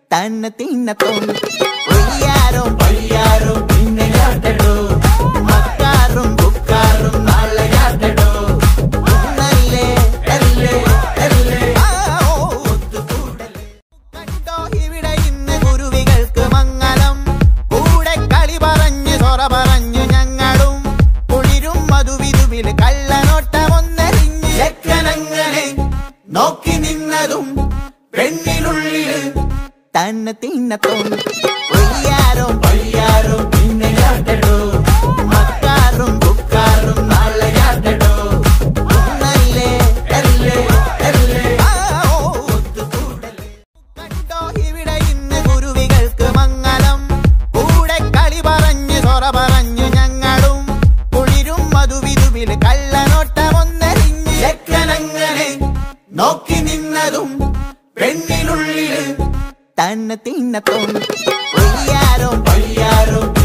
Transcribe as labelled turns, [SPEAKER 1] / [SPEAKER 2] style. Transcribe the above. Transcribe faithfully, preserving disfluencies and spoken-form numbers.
[SPEAKER 1] തന്നെ തിന്നത്തോൺ ഒയ്യാരും പയ്യാരും പിന്നെ യാട്ടടോ മക്കാറും ബുക്കാറും നാളെ യാട്ടടോ നല്ലേ നല്ലേ നല്ലേ കണ്ടോ ഇവിടെ ഇന്ന് കുരുവികൾക്ക് മംഗളം കൂടെ കളി പറഞ്ഞ് സൊറ പറഞ്ഞു ഞങ്ങളും കുളിരും മധുവിധുവിൽ കള്ളനോട്ടമൊന്നറിഞ്ഞ് ചെക്കനങ്ങനെ നോക്കി നിന്നതും പെണ്ണിനുള്ളിൽ തന്നെ തിന്നത്തോൺ ഒയ്യാരും പയ്യാരും പിന്നെ യാട്ടടോ മക്കാറും ബുക്കാറും നാളെ യാട്ടടോ നല്ലേ നല്ലേ നല്ലേ കണ്ടോ ഇവിടെ ഇന്ന് കുരുവികൾക്ക് മംഗളം കൂടെ കളി പറഞ്ഞ് സൊറ പറഞ്ഞു ഞങ്ങളും കുളിരും മധുവിധുവിൽ കള്ളനോട്ടമൊന്നറിഞ്ഞ് ചെക്കനങ്ങനെ നോക്കി നിന്നതും പെണ്ണിനുള്ളിൽ തന്നെ തിന്നത്തോൺ ഒയ്യാരും പയ്യാരും